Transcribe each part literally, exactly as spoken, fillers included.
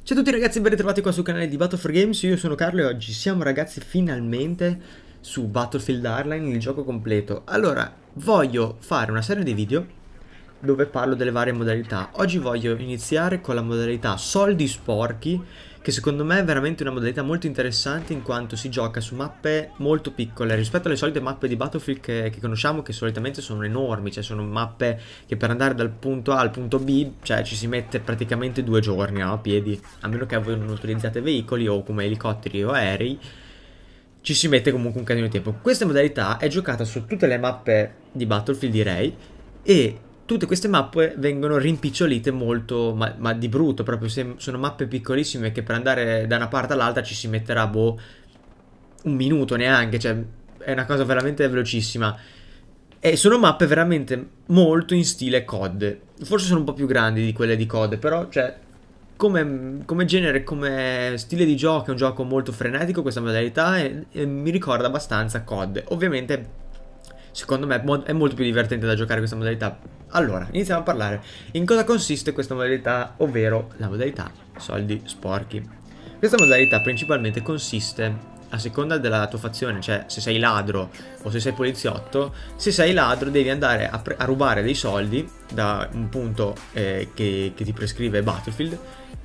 Ciao a tutti ragazzi, ben ritrovati qua sul canale di Battle for Games, io sono Carlo e oggi siamo ragazzi finalmente su Battlefield Hardline, il gioco completo. Allora, voglio fare una serie di video dove parlo delle varie modalità. Oggi voglio iniziare con la modalità soldi sporchi, che secondo me è veramente una modalità molto interessante in quanto si gioca su mappe molto piccole rispetto alle solite mappe di Battlefield che, che conosciamo, che solitamente sono enormi, cioè sono mappe che per andare dal punto A al punto B, cioè ci si mette praticamente due giorni, no? A piedi, a meno che voi non utilizzate veicoli o come elicotteri o aerei, ci si mette comunque un casino di tempo. Questa modalità è giocata su tutte le mappe di Battlefield, direi, e tutte queste mappe vengono rimpicciolite molto, ma, ma di brutto, proprio se sono mappe piccolissime che per andare da una parte all'altra ci si metterà, boh, un minuto neanche, cioè è una cosa veramente velocissima. E sono mappe veramente molto in stile C O D, forse sono un po' più grandi di quelle di C O D, però, cioè, come, come genere, come stile di gioco è un gioco molto frenetico questa modalità e, e mi ricorda abbastanza C O D. Ovviamente secondo me è molto più divertente da giocare questa modalità. Allora, iniziamo a parlare. In cosa consiste questa modalità, ovvero la modalità soldi sporchi. Questa modalità principalmente consiste, a seconda della tua fazione, cioè se sei ladro o se sei poliziotto, se sei ladro devi andare a, a rubare dei soldi da un punto eh, che, che ti prescrive Battlefield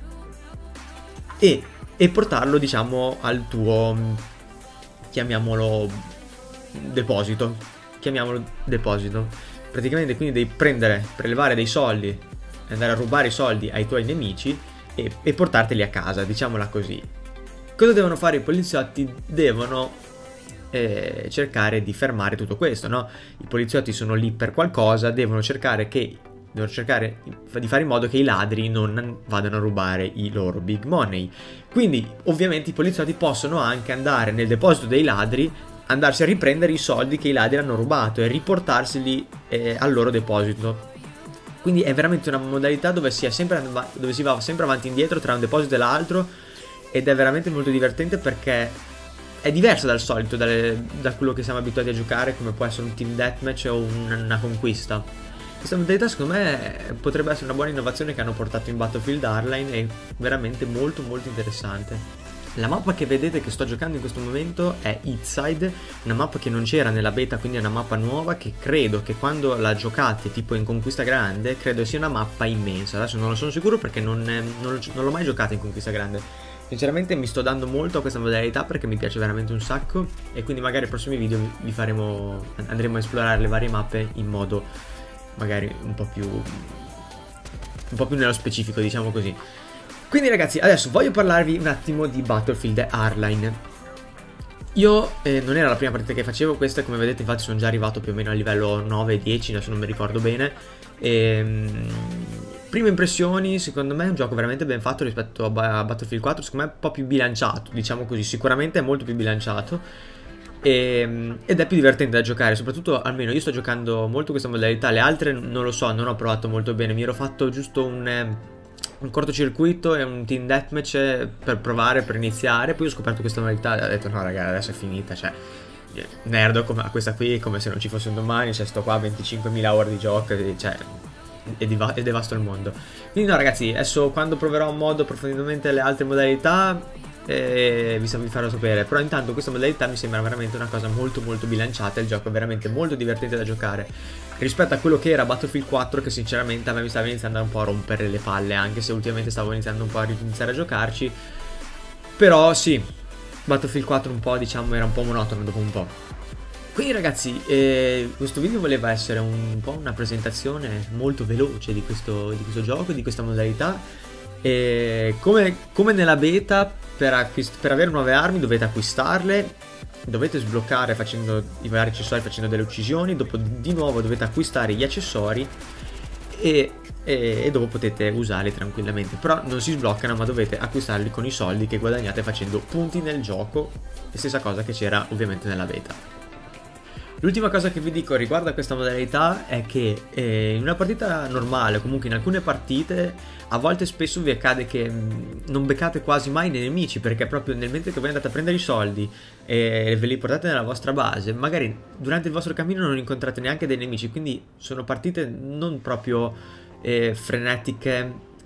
e, e portarlo, diciamo, al tuo, chiamiamolo, deposito. Chiamiamolo deposito. Praticamente quindi devi prendere, prelevare dei soldi, andare a rubare i soldi ai tuoi nemici e, e portarteli a casa, diciamola così. Cosa devono fare i poliziotti? Devono eh, cercare di fermare tutto questo, no? I poliziotti sono lì per qualcosa, devono cercare che devono cercare di fare in modo che i ladri non vadano a rubare i loro big money. Quindi ovviamente i poliziotti possono anche andare nel deposito dei ladri, andarsi a riprendere i soldi che i ladri hanno rubato e riportarseli eh, al loro deposito. Quindi è veramente una modalità dove si, è sempre, dove si va sempre avanti e indietro tra un deposito e l'altro, ed è veramente molto divertente perché è diverso dal solito, dalle, da quello che siamo abituati a giocare, come può essere un team deathmatch o un, una conquista. Questa modalità secondo me potrebbe essere una buona innovazione che hanno portato in Battlefield Hardline, è veramente molto molto interessante. La mappa che vedete che sto giocando in questo momento è Eastside, una mappa che non c'era nella beta, quindi è una mappa nuova che credo che quando la giocate tipo in Conquista Grande, credo sia una mappa immensa. Adesso non lo sono sicuro perché non, non, non l'ho mai giocata in Conquista Grande. Sinceramente mi sto dando molto a questa modalità perché mi piace veramente un sacco e quindi magari nei prossimi video vi faremo, andremo a esplorare le varie mappe in modo magari un po' più, un po' più nello specifico, diciamo così. Quindi ragazzi, adesso voglio parlarvi un attimo di Battlefield Hardline. Io eh, non era la prima partita che facevo, questa come vedete infatti sono già arrivato più o meno a livello nove dieci, adesso non mi ricordo bene. E, prime impressioni, secondo me è un gioco veramente ben fatto rispetto a, a Battlefield quattro, secondo me è un po' più bilanciato, diciamo così, sicuramente è molto più bilanciato. E, ed è più divertente da giocare, soprattutto almeno io sto giocando molto questa modalità, le altre non lo so, non ho provato molto bene, mi ero fatto giusto un... un cortocircuito e un team deathmatch per provare, per iniziare. Poi ho scoperto questa modalità e ho detto no ragazzi, adesso è finita, cioè nerdo come a questa qui, come se non ci fosse un domani, cioè sto qua a venticinquemila ore di gioco, cioè e, diva e devasto il mondo. Quindi no ragazzi, adesso quando proverò in modo approfonditamente le altre modalità eh, vi, vi farò sapere. Però intanto questa modalità mi sembra veramente una cosa molto molto bilanciata, il gioco è veramente molto divertente da giocare rispetto a quello che era Battlefield quattro, che sinceramente a me mi stava iniziando un po' a rompere le palle, anche se ultimamente stavo iniziando un po' a iniziare a giocarci. Però sì, Battlefield quattro un po', diciamo, era un po' monotono dopo un po'. Quindi ragazzi, eh, questo video voleva essere un, un po' una presentazione molto veloce di questo, di questo gioco, di questa modalità. E come, come nella beta, per, per avere nuove armi dovete acquistarle, dovete sbloccare facendo i vari accessori, facendo delle uccisioni, dopo di nuovo dovete acquistare gli accessori e, e, e dopo potete usarli tranquillamente. Però non si sbloccano, ma dovete acquistarli con i soldi che guadagnate facendo punti nel gioco, e stessa cosa che c'era ovviamente nella beta. L'ultima cosa che vi dico riguardo a questa modalità è che eh, in una partita normale, comunque in alcune partite, a volte spesso vi accade che mh, non beccate quasi mai nei nemici, perché proprio nel mentre che voi andate a prendere i soldi e ve li portate nella vostra base, magari durante il vostro cammino non incontrate neanche dei nemici, quindi sono partite non proprio eh, frenetiche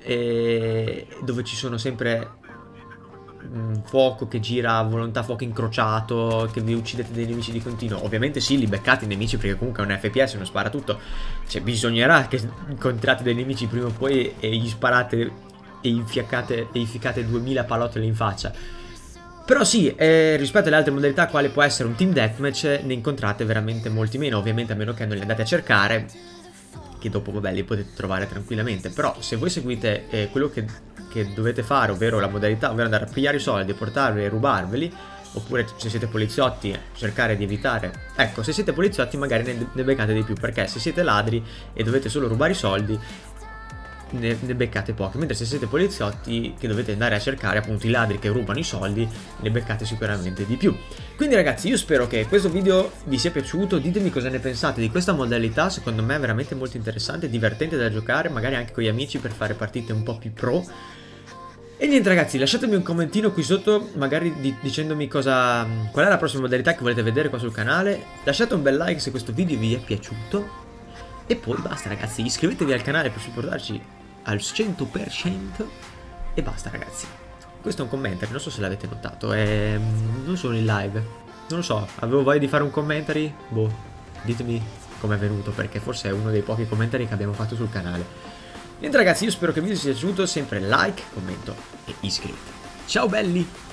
e dove ci sono sempre mh, fuoco che gira a volontà, fuoco incrociato, che vi uccidete dei nemici di continuo. Ovviamente sì, li beccate i nemici perché comunque è un F P S, non spara tutto. Cioè bisognerà che incontrate dei nemici prima o poi e gli sparate e infiaccate e inficate duemila pallottole in faccia. Però sì, eh, rispetto alle altre modalità quale può essere un team deathmatch, ne incontrate veramente molti meno, ovviamente a meno che non li andate a cercare, che dopo vabbè li potete trovare tranquillamente. Però se voi seguite eh, quello che, che dovete fare, ovvero la modalità, ovvero andare a pigliare i soldi, portarli e rubarveli, oppure se siete poliziotti cercare di evitare, ecco, se siete poliziotti magari ne, ne beccate di più, perché se siete ladri e dovete solo rubare i soldi Ne, ne beccate pochi, mentre se siete poliziotti che dovete andare a cercare appunto i ladri che rubano i soldi, ne beccate sicuramente di più. Quindi ragazzi, io spero che questo video vi sia piaciuto, ditemi cosa ne pensate di questa modalità, secondo me è veramente molto interessante, divertente da giocare, magari anche con gli amici per fare partite un po' più pro. E niente ragazzi, lasciatemi un commentino qui sotto, magari di, dicendomi cosa, qual è la prossima modalità che volete vedere qua sul canale, lasciate un bel like se questo video vi è piaciuto. E poi basta ragazzi, iscrivetevi al canale per supportarci al cento per cento. E basta ragazzi. Questo è un commentary, non so se l'avete notato, è... non sono in live. Non lo so, avevo voglia di fare un commentary? Boh, ditemi com'è venuto, perché forse è uno dei pochi commentary che abbiamo fatto sul canale. Niente ragazzi, io spero che il video vi sia piaciuto, sempre like, commento e iscrivetevi. Ciao belli!